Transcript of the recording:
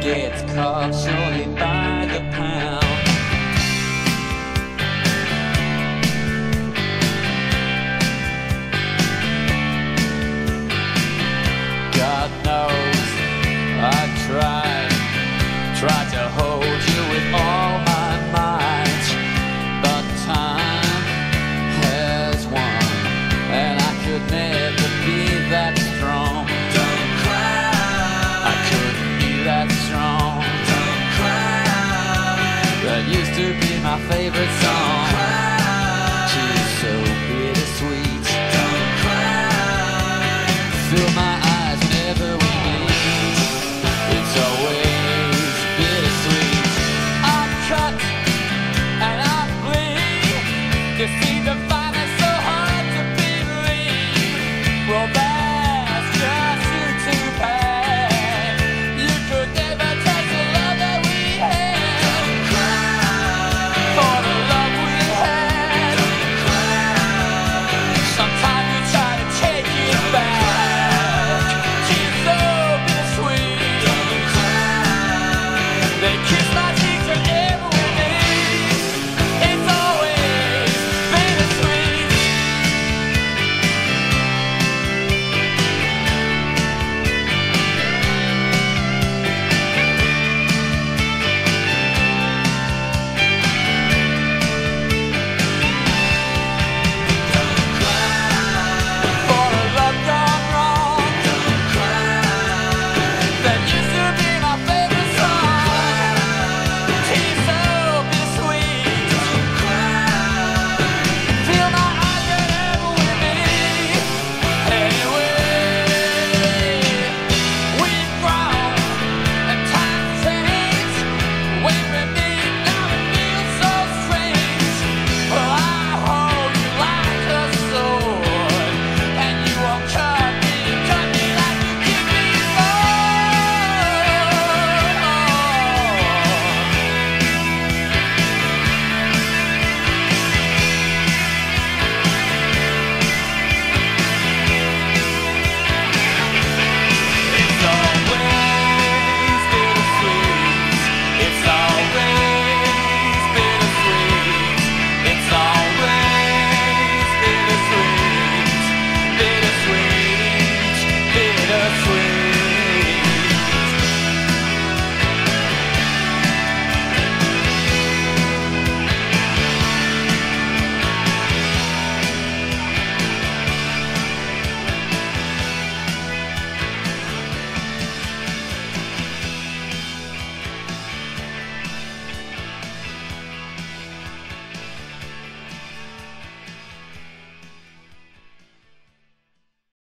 gets caught surely by the pound. God knows I tried to hold you with all my might, but time has won, and I could never be that strong. Don't cry, I couldn't be that strong. Don't cry, that used to be my favorite song.